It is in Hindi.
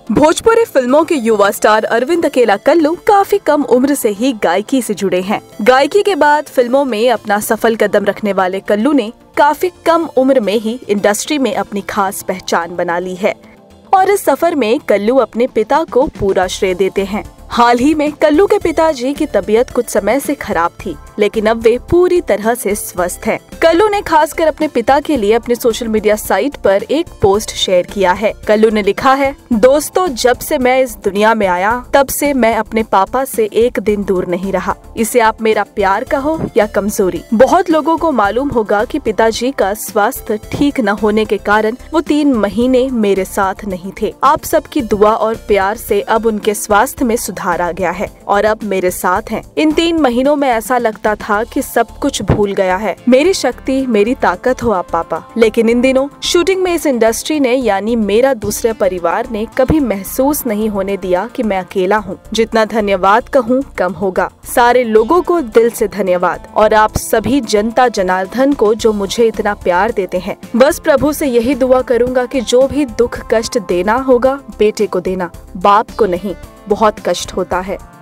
भोजपुरी फिल्मों के युवा स्टार अरविंद अकेला कल्लू काफी कम उम्र से ही गायकी से जुड़े हैं। गायकी के बाद फिल्मों में अपना सफल कदम रखने वाले कल्लू ने काफी कम उम्र में ही इंडस्ट्री में अपनी खास पहचान बना ली है और इस सफर में कल्लू अपने पिता को पूरा श्रेय देते हैं। हाल ही में कल्लू के पिताजी की तबीयत कुछ समय से खराब थी, लेकिन अब वे पूरी तरह से स्वस्थ हैं। कल्लू ने खासकर अपने पिता के लिए अपने सोशल मीडिया साइट पर एक पोस्ट शेयर किया है। कल्लू ने लिखा है, दोस्तों, जब से मैं इस दुनिया में आया तब से मैं अपने पापा से एक दिन दूर नहीं रहा। इसे आप मेरा प्यार कहो या कमजोरी। बहुत लोगों को मालूम होगा कि पिताजी का स्वास्थ्य ठीक न होने के कारण वो 3 महीने मेरे साथ नहीं थे। आप सबकी दुआ और प्यार से अब उनके स्वास्थ्य में सुधार आ गया है और अब मेरे साथ हैं। इन 3 महीनों में ऐसा लगता था कि सब कुछ भूल गया है। मेरी शक्ति, मेरी ताकत हो आप पापा। लेकिन इन दिनों शूटिंग में इस इंडस्ट्री ने यानी मेरा दूसरे परिवार ने कभी महसूस नहीं होने दिया कि मैं अकेला हूँ। जितना धन्यवाद कहूँ कम होगा। सारे लोगों को दिल से धन्यवाद और आप सभी जनता जनार्दन को जो मुझे इतना प्यार देते हैं। बस प्रभु से यही दुआ करूँगा कि जो भी दुख कष्ट देना होगा बेटे को देना, बाप को नहीं। बहुत कष्ट होता है।